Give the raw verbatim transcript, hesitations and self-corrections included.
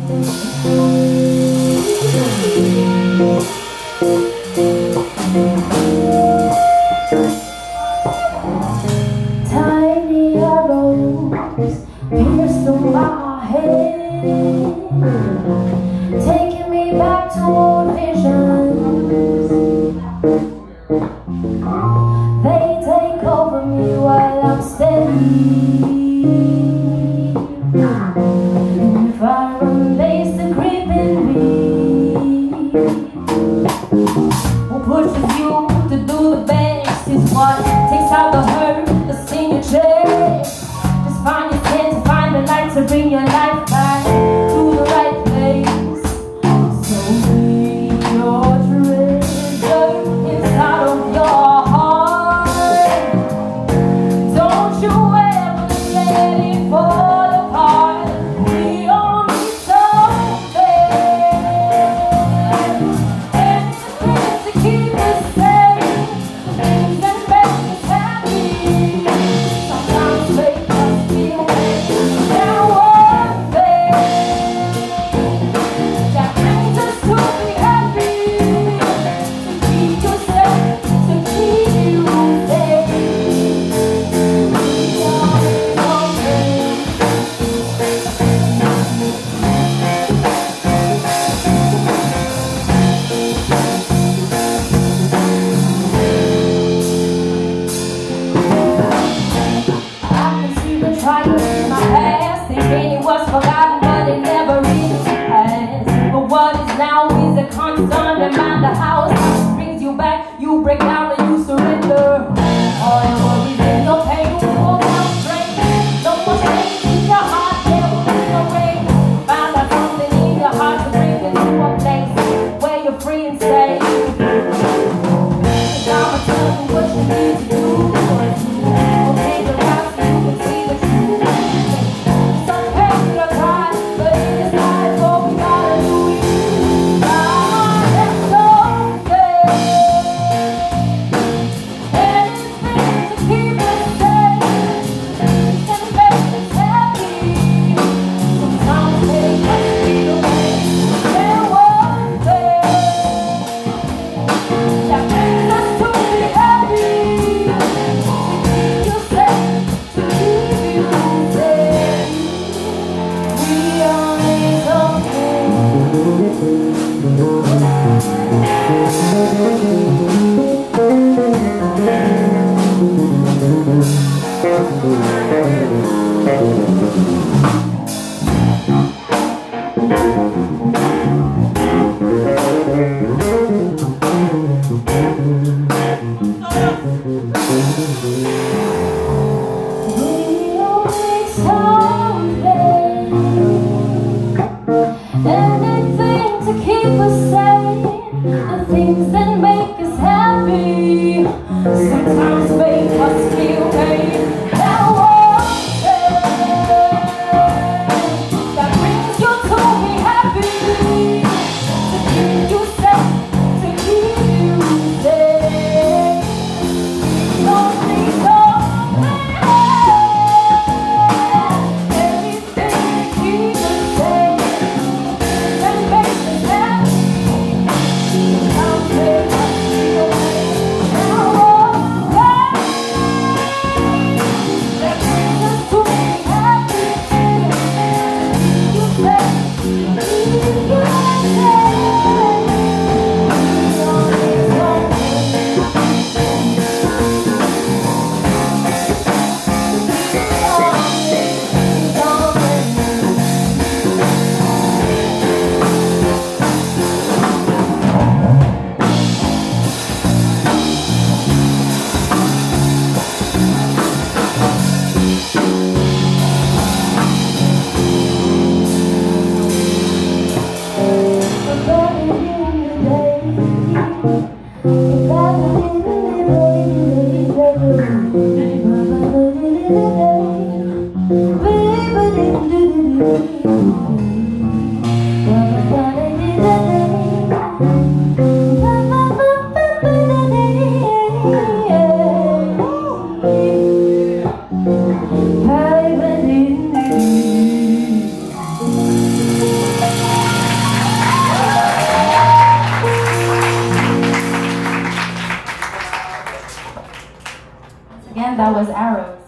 Tiny arrows pierced through my head, taking me back to old visions. They take over me while I'm steady, and if I release the grip in me, what pushes you to do the best is what takes out the hurt that's in your chest. Just find your sense, find the light to bring your life back to the right place. So be your treasure inside of your heart. Don't you ever let it fall apart. We all need something, anything to keep us safe, things that make us happy. Sometimes make us feel bad. Now one thing that brings us to be happy, to keep yourself, to keep you safe. We are something. I can see the trials in my past, thinking it was forgotten, but it never really has. But what is now is a constant reminder. How it brings you back, you break down and you surrender. All your worries and your pain will fall down straight. No more pain in your heart, there will be no rain. Find out something in your heart to bring you to a place where you're free and safe. Cause I'ma tell you what you need to do. Okay, the rest you can see the truth. Some pain or cry, but in this life, all we gotta do is ah, let's go there. Anything to keep us safe and make us happy. Sometimes make us feel bad. There one thing that brings us to be happy, to keep you safe, to keep you safe. We all need something. We all need something, anything to keep us safe, the things that make us happy, sometimes make us feel pain. That one thing that brings you to be happy. Again, that was Arrows.